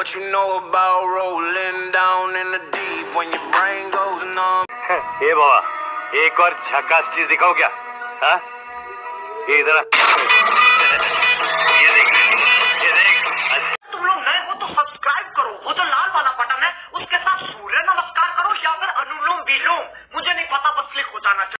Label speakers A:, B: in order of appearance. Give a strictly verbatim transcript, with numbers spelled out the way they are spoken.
A: What you know about rolling down in the deep when your brain goes numb?
B: ये बाबा एक और झकास चीज दिखाओ क्या? हाँ? ये इधर